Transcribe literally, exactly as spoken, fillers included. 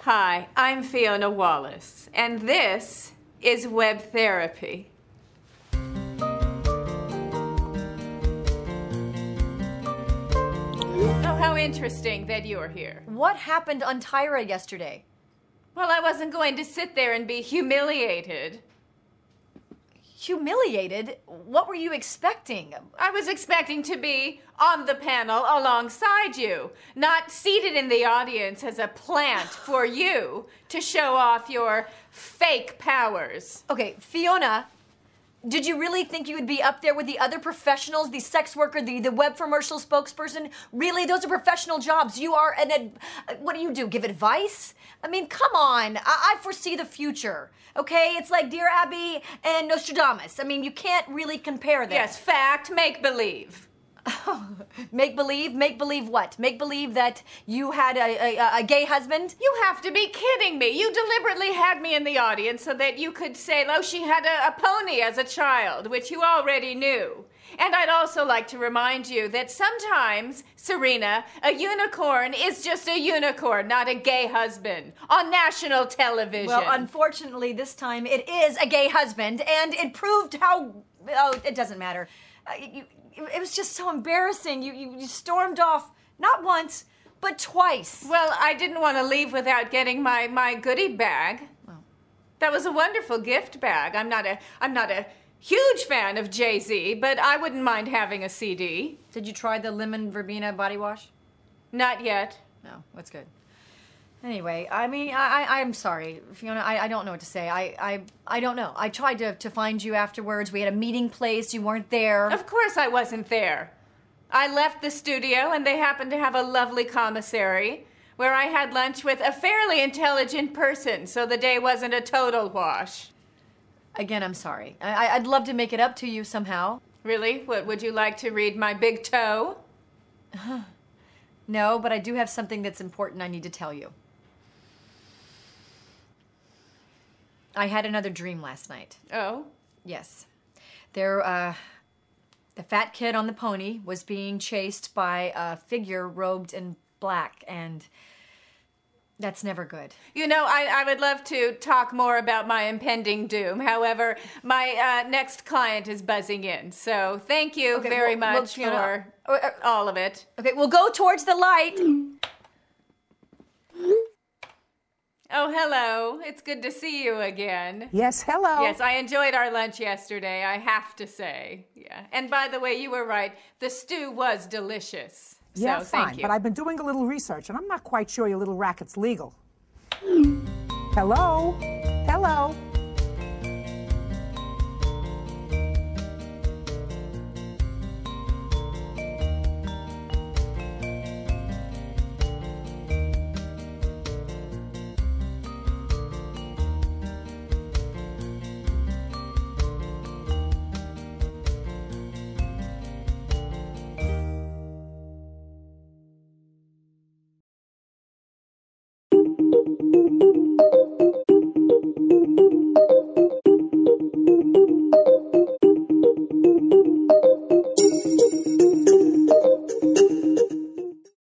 Hi, I'm Fiona Wallace, and this is Web Therapy. Oh, how interesting that you're here. What happened on Tyra yesterday? Well, I wasn't going to sit there and be humiliated. Humiliated? What were you expecting? I was expecting to be on the panel alongside you, not seated in the audience as a plant for you to show off your fake powers. Okay, Fiona, did you really think you would be up there with the other professionals, the sex worker, the, the web commercial spokesperson? Really? Those are professional jobs. You are an ad- what do you do? Give advice? I mean, come on. I, I foresee the future. Okay? It's like Dear Abby and Nostradamus. I mean, you can't really compare them. Yes, fact, make believe. Make believe? Make believe what? Make believe that you had a, a, a gay husband? You have to be kidding me. You deliberately had me in the audience so that you could say, oh, she had a, a pony as a child, which you already knew. And I'd also like to remind you that sometimes, Serena, a unicorn is just a unicorn, not a gay husband, on national television. Well, unfortunately, this time it is a gay husband, and it proved how... Oh, it doesn't matter. Uh, you, it was just so embarrassing. You, you, you stormed off, not once, but twice. Well, I didn't want to leave without getting my, my goodie bag. Oh. That was a wonderful gift bag. I'm not a... I'm not a... huge fan of Jay-Z, but I wouldn't mind having a C D. Did you try the lemon verbena body wash? Not yet. No, that's good. Anyway, I mean, I, I, I'm sorry, Fiona. I, I don't know what to say. I, I, I don't know. I tried to, to find you afterwards. We had a meeting place. You weren't there. Of course I wasn't there. I left the studio, and they happened to have a lovely commissary where I had lunch with a fairly intelligent person, so the day wasn't a total wash. Again, I'm sorry. I, I'd love to make it up to you somehow. Really? What, would you like to read my big toe? No, but I do have something that's important I need to tell you. I had another dream last night. Oh? Yes. There, uh, the fat kid on the pony was being chased by a figure robed in black, and that's never good. You know, I, I would love to talk more about my impending doom. However, my uh, next client is buzzing in. So thank you Okay, very well, well, much Fiona, for uh, uh, all of it. Okay, we'll go towards the light. Oh, hello. It's good to see you again. Yes, hello. Yes, I enjoyed our lunch yesterday, I have to say. Yeah. And by the way, you were right. The stew was delicious. Yeah, so, fine, thank you. but I've been doing a little research, and I'm not quite sure your little racket's legal. Hello? Hello?